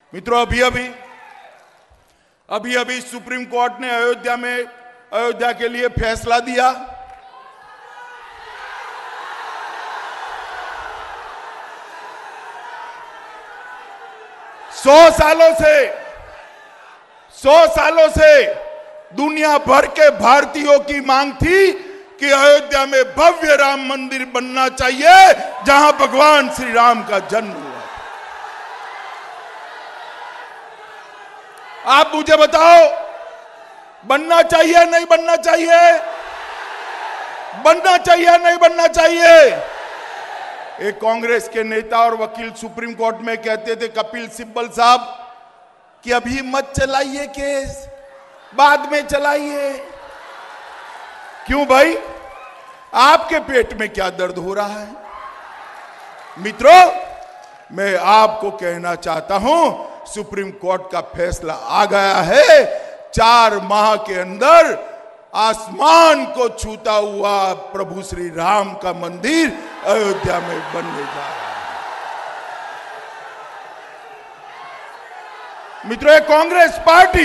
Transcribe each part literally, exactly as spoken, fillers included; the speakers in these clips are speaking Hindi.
मित्रों, अभी अभी अभी अभी सुप्रीम कोर्ट ने अयोध्या में अयोध्या के लिए फैसला दिया। सौ सालों से सौ सालों से दुनिया भर के भारतीयों की मांग थी कि अयोध्या में भव्य राम मंदिर बनना चाहिए, जहां भगवान श्री राम का जन्म हुआ। आप मुझे बताओ, बनना चाहिए नहीं बनना चाहिए? बनना चाहिए नहीं बनना चाहिए? एक कांग्रेस के नेता और वकील सुप्रीम कोर्ट में कहते थे, कपिल सिब्बल साहब, कि अभी मत चलाइए केस, बाद में चलाइए। क्यों भाई? आपके पेट में क्या दर्द हो रहा है? मित्रों, मैं आपको कहना चाहता हूं, सुप्रीम कोर्ट का फैसला आ गया है। चार माह के अंदर आसमान को छूता हुआ प्रभु श्री राम का मंदिर अयोध्या में बनने जा रहा है। मित्रों, एक कांग्रेस पार्टी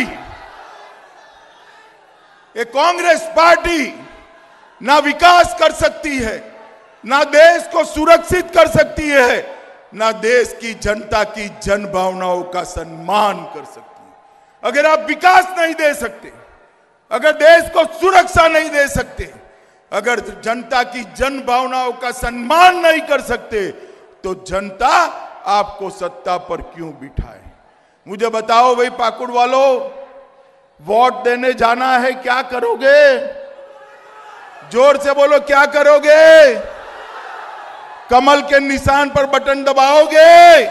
एक कांग्रेस पार्टी ना विकास कर सकती है, ना देश को सुरक्षित कर सकती है, ना देश की जनता की जन भावनाओं का सम्मान कर सकती है। अगर आप विकास नहीं दे सकते, अगर देश को सुरक्षा नहीं दे सकते, अगर जनता की जन भावनाओं का सम्मान नहीं कर सकते, तो जनता आपको सत्ता पर क्यों बिठाए? मुझे बताओ भाई, पाकुड़ वालों, वोट देने जाना है, क्या करोगे? जोर से बोलो, क्या करोगे? कमल के निशान पर बटन दबाओगे?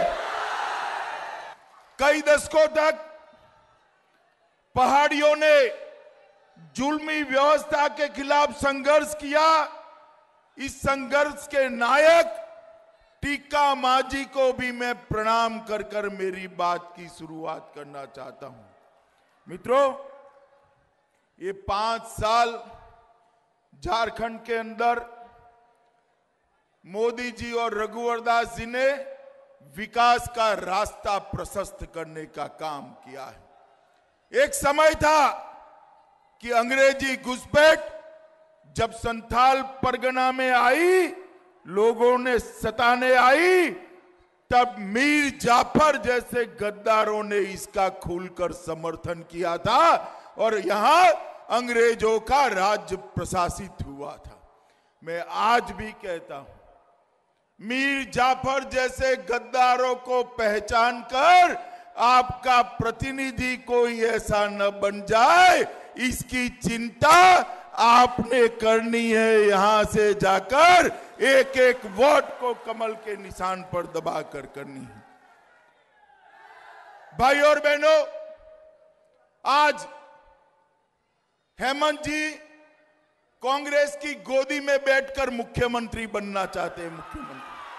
कई दशकों तक पहाड़ियों ने जुल्मी व्यवस्था के खिलाफ संघर्ष किया। इस संघर्ष के नायक टीका मांझी को भी मैं प्रणाम कर कर मेरी बात की शुरुआत करना चाहता हूं। मित्रों, ये पांच साल झारखंड के अंदर मोदी जी और रघुवर दास जी ने विकास का रास्ता प्रशस्त करने का काम किया है। एक समय था कि अंग्रेजी घुसपैठ जब संथाल परगना में आई, लोगों ने सताने आई, तब मीर जाफर जैसे गद्दारों ने इसका खुलकर समर्थन किया था और यहां अंग्रेजों का राज्य प्रशासित हुआ था। मैं आज भी कहता हूं, मीर जाफर जैसे गद्दारों को पहचान कर आपका प्रतिनिधि कोई ऐसा न बन जाए, इसकी चिंता आपने करनी है। यहां से जाकर एक एक वोट को कमल के निशान पर दबाकर करनी है। भाई और बहनों, आज हेमंत जी कांग्रेस की गोदी में बैठकर मुख्यमंत्री बनना चाहते हैं। मुख्यमंत्री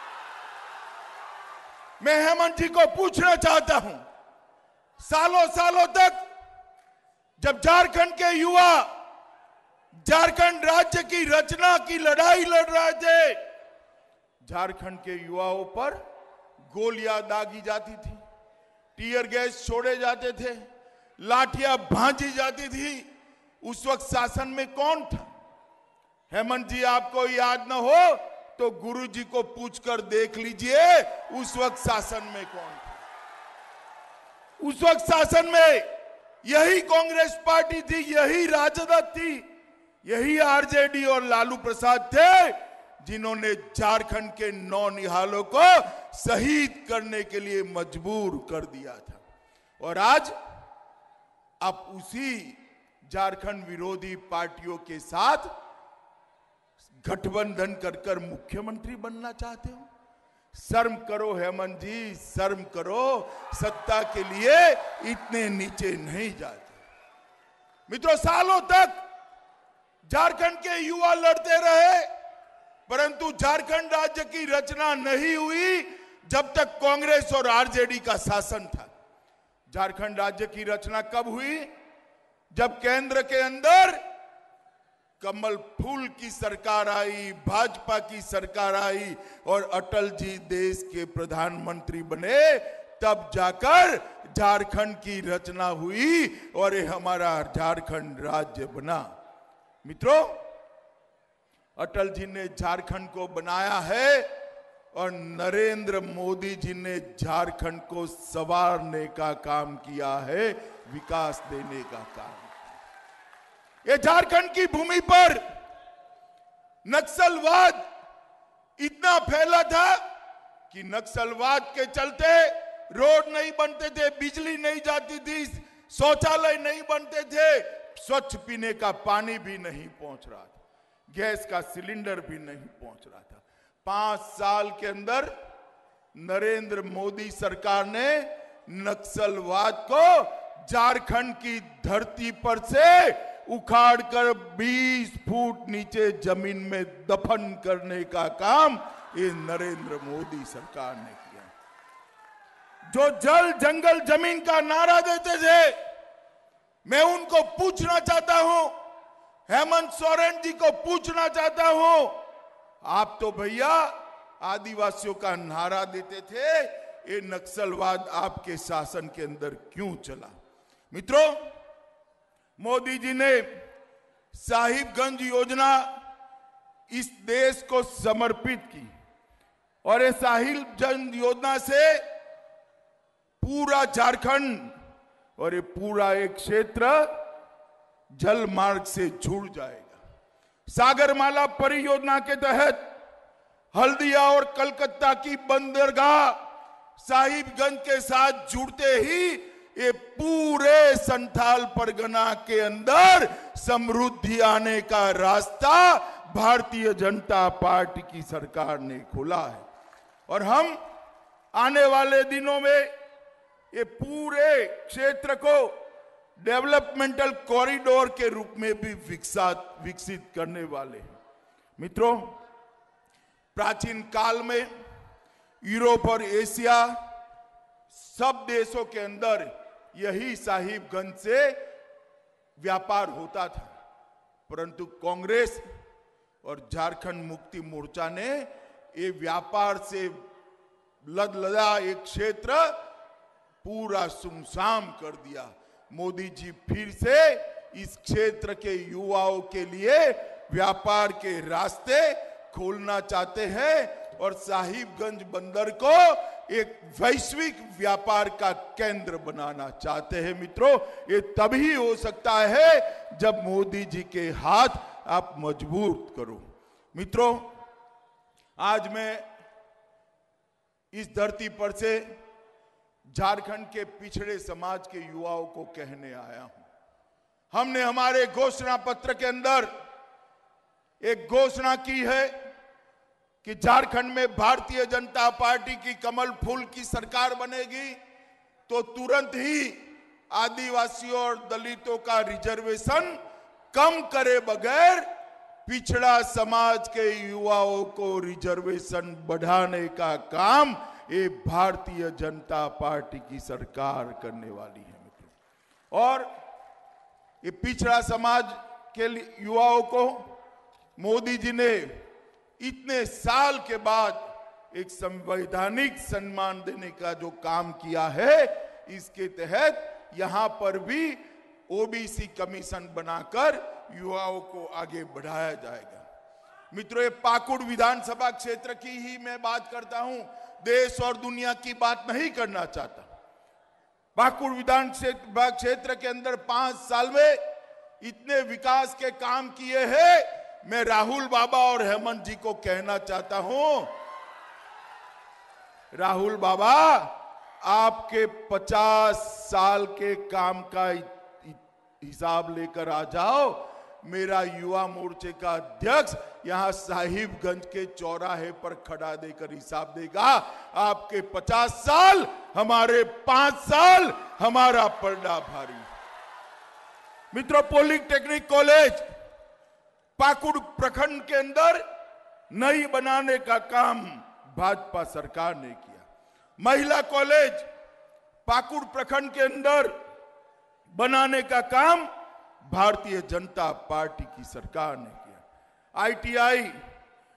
मैं हेमंत जी को पूछना चाहता हूं, सालों सालों तक जब झारखंड के युवा झारखंड राज्य की रचना की लड़ाई लड़ रहे थे, झारखंड के युवाओं पर गोलियां दागी जाती थी, टीयर गैस छोड़े जाते थे, लाठियां भांजी जाती थी। उस वक्त शासन में कौन था? हेमंत जी, आपको याद न हो तो गुरु जी को पूछकर देख लीजिए, उस वक्त शासन में कौन था? उस वक्त शासन में यही कांग्रेस पार्टी थी, यही राजद थी, यही आरजेडी और लालू प्रसाद थे, जिन्होंने झारखंड के नौनिहालों को शहीद करने के लिए मजबूर कर दिया था। और आज आप उसी झारखंड विरोधी पार्टियों के साथ गठबंधन कर कर मुख्यमंत्री बनना चाहते हो? शर्म करो हेमंत जी, शर्म करो। सत्ता के लिए इतने नीचे नहीं जाते। मित्रों, सालों तक झारखंड के युवा लड़ते रहे, परंतु झारखंड राज्य की रचना नहीं हुई जब तक कांग्रेस और आरजेडी का शासन था। झारखंड राज्य की रचना कब हुई? जब केंद्र के अंदर कमल फूल की सरकार आई, भाजपा की सरकार आई और अटल जी देश के प्रधानमंत्री बने, तब जाकर झारखंड की रचना हुई और ये हमारा झारखंड राज्य बना। मित्रों, अटल जी ने झारखंड को बनाया है और नरेंद्र मोदी जी ने झारखंड को संवारने का काम किया है, विकास देने का काम। ये झारखंड की भूमि पर नक्सलवाद इतना फैला था कि नक्सलवाद के चलते रोड नहीं बनते थे, बिजली नहीं जाती थी, शौचालय नहीं बनते थे, स्वच्छ पीने का पानी भी नहीं पहुंच रहा था, गैस का सिलेंडर भी नहीं पहुंच रहा था। पांच साल के अंदर नरेंद्र मोदी सरकार ने नक्सलवाद को झारखंड की धरती पर से उखाड़कर बीस फुट नीचे जमीन में दफन करने का काम ये नरेंद्र मोदी सरकार ने किया। जो जल जंगल जमीन का नारा देते थे, मैं उनको पूछना चाहता हूं, हेमंत सोरेन जी को पूछना चाहता हूं, आप तो भैया आदिवासियों का नारा देते थे, ये नक्सलवाद आपके शासन के अंदर क्यों चला? मित्रों, मोदी जी ने साहिबगंज योजना इस देश को समर्पित की और ये साहिबगंज योजना से पूरा झारखंड और ये पूरा एक क्षेत्र जल मार्ग से जुड़ जाएगा। सागरमाला परियोजना के तहत हल्दिया और कलकत्ता की बंदरगाह साहिबगंज के साथ जुड़ते ही ये पूरे संथाल परगना के अंदर समृद्धि आने का रास्ता भारतीय जनता पार्टी की सरकार ने खोला है और हम आने वाले दिनों में ये पूरे क्षेत्र को डेवलपमेंटल कॉरिडोर के रूप में भी विकसित विकसित करने वाले हैं। मित्रों, प्राचीन काल में यूरोप और एशिया सब देशों के अंदर यही साहिबगंज से व्यापार होता था, परंतु कांग्रेस और झारखंड मुक्ति मोर्चा ने ये व्यापार से लदलदा एक क्षेत्र पूरा सुनसान कर दिया। मोदी जी फिर से इस क्षेत्र के युवाओं के लिए व्यापार के रास्ते खोलना चाहते हैं और साहिबगंज बंदर को एक वैश्विक व्यापार का केंद्र बनाना चाहते हैं। मित्रों, ये तभी हो सकता है जब मोदी जी के हाथ आप मजबूत करो। मित्रों, आज मैं इस धरती पर से झारखंड के पिछड़े समाज के युवाओं को कहने आया हूं। हमने हमारे घोषणा पत्र के अंदर एक घोषणा की है कि झारखंड में भारतीय जनता पार्टी की कमल फूल की सरकार बनेगी तो तुरंत ही आदिवासियों और दलितों का रिजर्वेशन कम करे बगैर पिछड़ा समाज के युवाओं को रिजर्वेशन बढ़ाने का काम ये भारतीय जनता पार्टी की सरकार करने वाली है। मित्रों, और ये पिछड़ा समाज के युवाओं को मोदी जी ने इतने साल के बाद एक संवैधानिक सम्मान देने का जो काम किया है, इसके तहत यहां पर भी ओबीसी कमीशन बनाकर युवाओं को आगे बढ़ाया जाएगा। मित्रों, ये पाकुड़ विधानसभा क्षेत्र की ही मैं बात करता हूं, देश और दुनिया की बात नहीं करना चाहता। पाकुड़ विधानसभा क्षेत्र के अंदर पांच साल में इतने विकास के काम किए हैं। मैं राहुल बाबा और हेमंत जी को कहना चाहता हूं, राहुल बाबा, आपके पचास साल के काम का हिसाब लेकर आ जाओ। मेरा युवा मोर्चे का अध्यक्ष यहां साहिबगंज के चौराहे पर खड़ा देकर हिसाब देगा। आपके पचास साल, हमारे पांच साल, हमारा पलड़ा भारी। मित्रों, पॉलिटेक्निक कॉलेज पाकुड़ प्रखंड के अंदर नई बनाने का काम भाजपा सरकार ने किया। महिला कॉलेज पाकुड़ प्रखंड के अंदर बनाने का काम भारतीय जनता पार्टी की सरकार ने किया। आईटीआई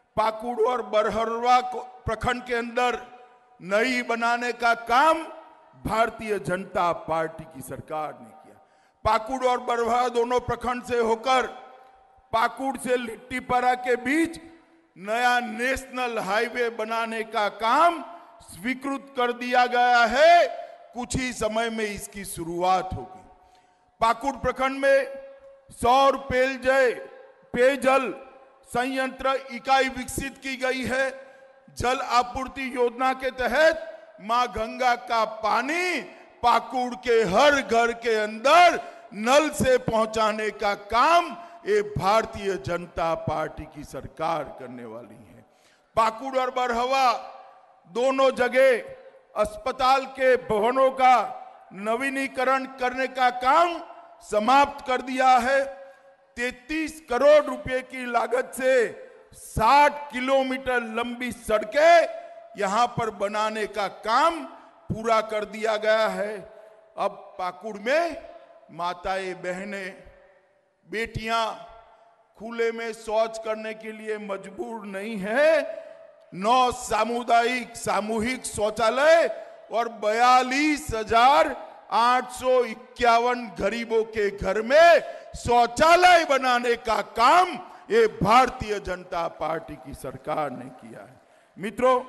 पाकुड़ और बरहरवा प्रखंड के अंदर नई बनाने का काम भारतीय जनता पार्टी की सरकार ने किया। पाकुड़ और बरवा दोनों प्रखंड से होकर पाकुड़ से लिट्टीपारा के बीच नया नेशनल हाईवे बनाने का काम स्वीकृत कर दिया गया है। कुछ ही समय में इसकी शुरुआत होगी। पाकुड़ प्रखंड में सौर पेयजल पेयजल संयंत्र इकाई विकसित की गई है। जल आपूर्ति योजना के तहत मां गंगा का पानी पाकुड़ के हर घर के अंदर नल से पहुंचाने का काम ये भारतीय जनता पार्टी की सरकार करने वाली है। पाकुड़ और बरहवा दोनों जगह अस्पताल के भवनों का नवीनीकरण करने का काम समाप्त कर दिया है। तैंतीस करोड़ रुपए की लागत से साठ किलोमीटर लंबी सड़कें यहां पर बनाने का काम पूरा कर दिया गया है। अब पाकुड़ में माताएं बहनें बेटियां खुले में शौच करने के लिए मजबूर नहीं है। नौ सामुदायिक सामूहिक शौचालय और बयालीस हजार आठ सौ इक्यावन गरीबों के घर में शौचालय बनाने का काम ये भारतीय जनता पार्टी की सरकार ने किया है। मित्रों,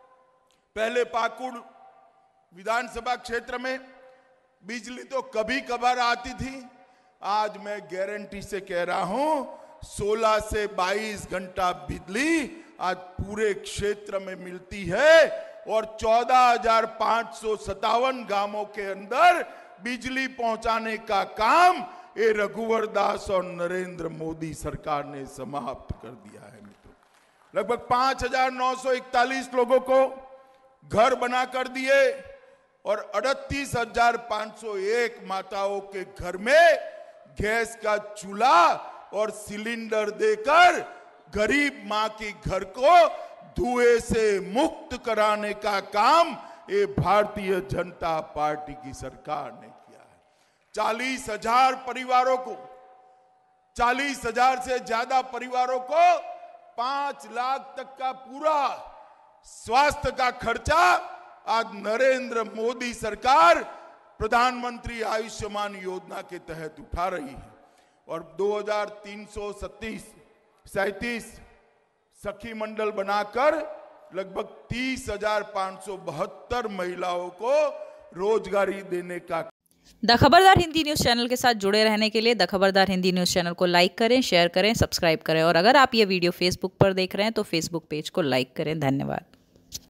पहले पाकुड़ विधानसभा क्षेत्र में बिजली तो कभी कभार आती थी। आज मैं गारंटी से कह रहा हूं सोलह से बाईस घंटा बिजली आज पूरे क्षेत्र में मिलती है और चौदह हजार पांच सौ सत्तावन गांवों के अंदर बिजली पहुंचाने का काम ये रघुवर दास और नरेंद्र मोदी सरकार ने समाप्त कर दिया है। मित्रों, लगभग पांच हजार नौ सौ इकतालीस लोगों को घर बना कर दिए और अड़तीस हजार पांच सौ एक माताओं के घर में गैस का चूल्हा और सिलेंडर देकर गरीब मां के घर को धुएं से मुक्त कराने का काम ये भारतीय जनता पार्टी की सरकार ने किया है। चालीस हजार परिवारों को चालीस हजार से ज्यादा परिवारों को पांच लाख तक का पूरा स्वास्थ्य का खर्चा आज नरेंद्र मोदी सरकार प्रधानमंत्री आयुष्मान योजना के तहत उठा रही है और दो हजार तीन सौ सैंतीस सैंतीस सखी मंडल बनाकर लगभग तीस हजार पांच सौ बहत्तर महिलाओं को रोजगारी देने का। The Khabardar Hindi news channel के साथ जुड़े रहने के लिए the Khabardar Hindi news channel को लाइक करें, शेयर करें, सब्सक्राइब करें और अगर आप ये वीडियो फेसबुक पर देख रहे हैं तो फेसबुक पेज को लाइक करें। धन्यवाद।